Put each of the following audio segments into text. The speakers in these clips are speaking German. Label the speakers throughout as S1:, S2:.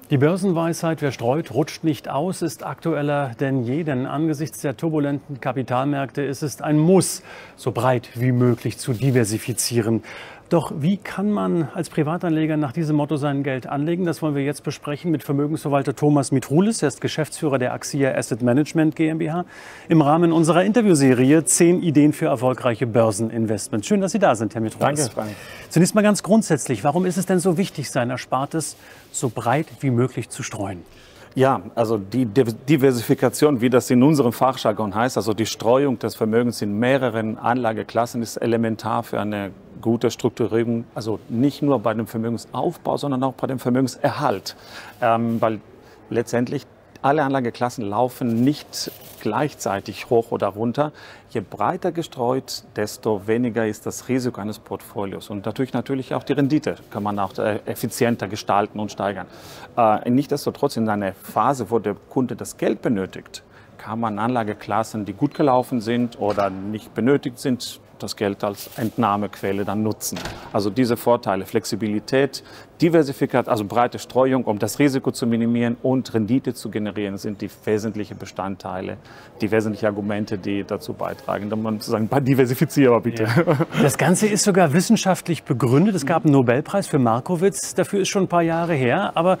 S1: Die Börsenweisheit, wer streut, rutscht nicht aus, ist aktueller denn je, denn angesichts der turbulenten Kapitalmärkte ist es ein Muss, so breit wie möglich zu diversifizieren. Doch wie kann man als Privatanleger nach diesem Motto sein Geld anlegen? Das wollen wir jetzt besprechen mit Vermögensverwalter Thomas Mitroulis. Er ist Geschäftsführer der Axia Asset Management GmbH im Rahmen unserer Interviewserie 10 Ideen für erfolgreiche Börseninvestments. Schön, dass Sie da sind, Herr Mitroulis.
S2: Danke, Frank.
S1: Zunächst mal ganz grundsätzlich, warum ist es denn so wichtig, sein Erspartes so breit wie möglich zu streuen?
S2: Ja, also die Diversifikation, wie das in unserem Fachjargon heißt, also die Streuung des Vermögens in mehreren Anlageklassen, ist elementar für eine gute Strukturierung, also nicht nur bei dem Vermögensaufbau, sondern auch bei dem Vermögenserhalt, weil letztendlich alle Anlageklassen laufen nicht gleichzeitig hoch oder runter. Je breiter gestreut, desto weniger ist das Risiko eines Portfolios. Und natürlich auch die Rendite kann man auch effizienter gestalten und steigern. Nichtsdestotrotz in einer Phase, wo der Kunde das Geld benötigt, kann man Anlageklassen, die gut gelaufen sind oder nicht benötigt sind, das Geld als Entnahmequelle dann nutzen. Also diese Vorteile, Flexibilität, Diversifikation, also breite Streuung, um das Risiko zu minimieren und Rendite zu generieren, sind die wesentlichen Bestandteile, die wesentlichen Argumente, die dazu beitragen. Da man sozusagen diversifizieren, bitte.
S1: Ja. Das Ganze ist sogar wissenschaftlich begründet. Es gab einen Nobelpreis für Markowitz, dafür ist schon ein paar Jahre her. Aber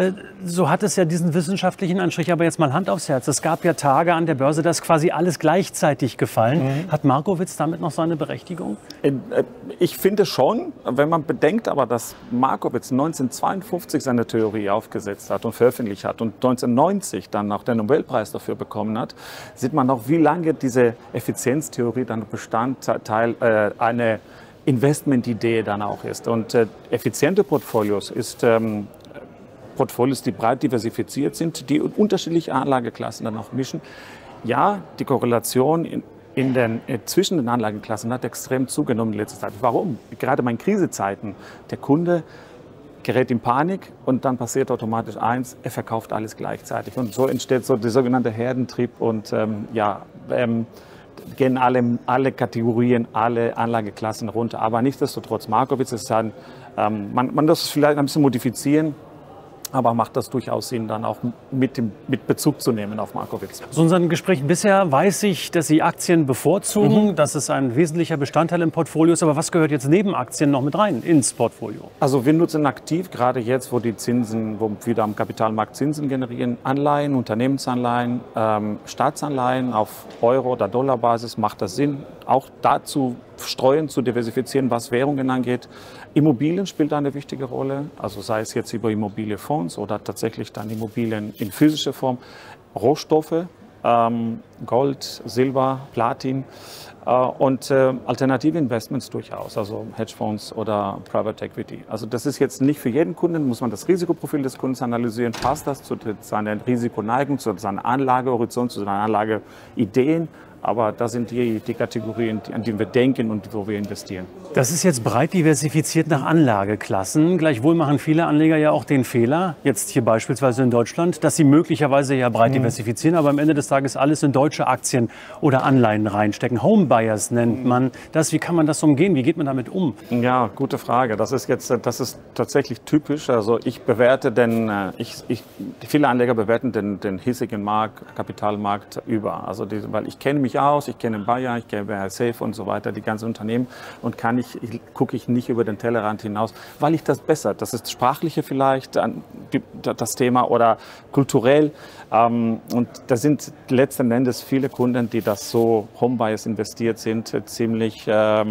S1: so hat es ja diesen wissenschaftlichen Anstrich. Aber jetzt mal Hand aufs Herz. Es gab ja Tage an der Börse, da ist quasi alles gleichzeitig gefallen. Hat Markowitz damit noch seine Berechtigung?
S2: Ich finde schon, wenn man bedenkt aber, dass Markowitz 1952 seine Theorie aufgesetzt hat und veröffentlicht hat und 1990 dann auch den Nobelpreis dafür bekommen hat, sieht man auch, wie lange diese Effizienztheorie dann Bestandteil einer Investmentidee dann auch ist. Und effiziente Portfolios ist Portfolios, die breit diversifiziert sind, die unterschiedliche Anlageklassen dann auch mischen. Ja, die Korrelation zwischen den Anlageklassen hat extrem zugenommen in letzter Zeit. Warum? Gerade in Krisenzeiten. Der Kunde gerät in Panik und dann passiert automatisch eins, er verkauft alles gleichzeitig. Und so entsteht so der sogenannte Herdentrieb und gehen alle Kategorien, alle Anlageklassen runter. Aber nichtsdestotrotz, Markowitz ist dann, man muss es vielleicht ein bisschen modifizieren, aber macht das durchaus Sinn, dann auch mit Bezug zu nehmen auf Markowitz.
S1: Aus unseren Gesprächen bisher weiß ich, dass Sie Aktien bevorzugen. Das ist ein wesentlicher Bestandteil im Portfolio. Aber was gehört jetzt neben Aktien noch mit rein ins Portfolio?
S2: Also wir nutzen aktiv, gerade jetzt, wo die Zinsen, wo wieder am Kapitalmarkt Zinsen generieren, Anleihen, Unternehmensanleihen, Staatsanleihen auf Euro- oder Dollarbasis, macht das Sinn. Auch dazu streuen, zu diversifizieren, was Währungen angeht. Immobilien spielt eine wichtige Rolle, also sei es jetzt über Immobilienfonds oder tatsächlich dann Immobilien in physischer Form, Rohstoffe, Gold, Silber, Platin und alternative Investments durchaus, also Hedgefonds oder Private Equity. Also das ist jetzt nicht für jeden Kunden, muss man das Risikoprofil des Kunden analysieren, passt das zu seiner Risikoneigung, zu seiner Anlagehorizont, zu seinen Anlageideen. Aber das sind die Kategorien, an die wir denken und wo wir investieren.
S1: Das ist jetzt breit diversifiziert nach Anlageklassen. Gleichwohl machen viele Anleger ja auch den Fehler, jetzt hier beispielsweise in Deutschland, dass sie möglicherweise ja breit diversifizieren, aber am Ende des Tages alles in deutsche Aktien oder Anleihen reinstecken. Homebuyers nennt man das. Wie kann man das umgehen? Wie geht man damit um?
S2: Ja, gute Frage. Das ist tatsächlich typisch. Also ich bewerte viele Anleger bewerten den hiesigen Markt, Kapitalmarkt über. Also weil ich kenne mich aus, ich kenne Bayer, ich kenne Safe und so weiter, die ganzen Unternehmen und gucke ich nicht über den Tellerrand hinaus, weil ich das besser, das ist sprachliche vielleicht, das Thema oder kulturell und da sind letzten Endes viele Kunden, die das so Homebuyers investiert sind, ziemlich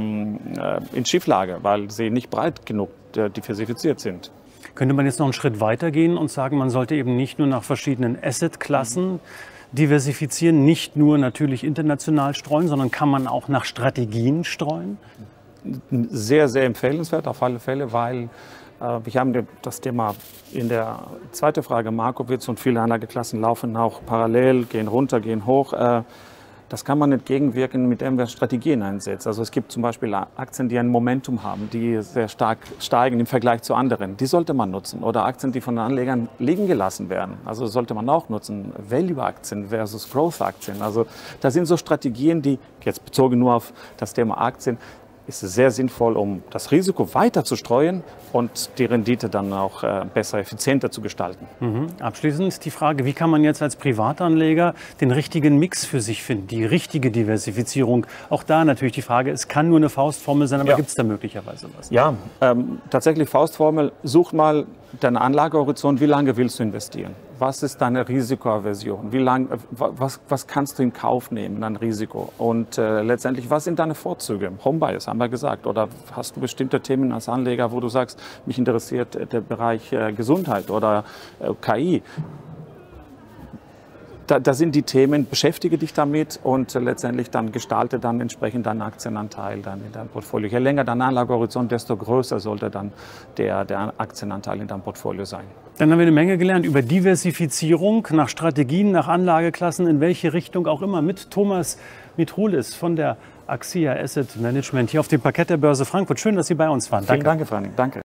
S2: in Schieflage, weil sie nicht breit genug diversifiziert sind.
S1: Könnte man jetzt noch einen Schritt weiter gehen und sagen, man sollte eben nicht nur nach verschiedenen Assetklassen diversifizieren, nicht nur natürlich international streuen, sondern kann man auch nach Strategien streuen?
S2: Sehr, sehr empfehlenswert auf alle Fälle, weil wir haben das Thema in der zweiten Frage Markowitz und viele Anlageklassen laufen auch parallel, gehen runter, gehen hoch. Das kann man entgegenwirken, mit dem wir Strategien einsetzen. Also es gibt zum Beispiel Aktien, die ein Momentum haben, die sehr stark steigen im Vergleich zu anderen. Die sollte man nutzen. Oder Aktien, die von den Anlegern liegen gelassen werden. Also sollte man auch nutzen. Value-Aktien versus Growth-Aktien. Also da sind so Strategien, die, jetzt bezogen nur auf das Thema Aktien, ist es sehr sinnvoll, um das Risiko weiter zu streuen und die Rendite dann auch besser, effizienter zu gestalten.
S1: Abschließend die Frage, wie kann man jetzt als Privatanleger den richtigen Mix für sich finden, die richtige Diversifizierung? Auch da natürlich die Frage, es kann nur eine Faustformel sein, aber gibt es da möglicherweise was?
S2: Ja, tatsächlich Faustformel, such mal deinen Anlagehorizont, wie lange willst du investieren? Was ist deine Risikoaversion? Was kannst du in Kauf nehmen an Risiko? Und letztendlich, was sind deine Vorzüge? Homebias haben wir gesagt. Oder hast du bestimmte Themen als Anleger, wo du sagst, mich interessiert der Bereich Gesundheit oder KI? Da sind die Themen, beschäftige dich damit und letztendlich dann gestalte dann entsprechend deinen Aktienanteil dann in deinem Portfolio. Je länger dein Anlagehorizont, desto größer sollte dann der Aktienanteil in deinem Portfolio sein.
S1: Dann haben wir eine Menge gelernt über Diversifizierung, nach Strategien, nach Anlageklassen, in welche Richtung auch immer, mit Thomas Mitrolis von der Axia Asset Management hier auf dem Parkett der Börse Frankfurt. Schön, dass Sie bei uns waren.
S2: Danke. Vielen Dank, Frank. Danke.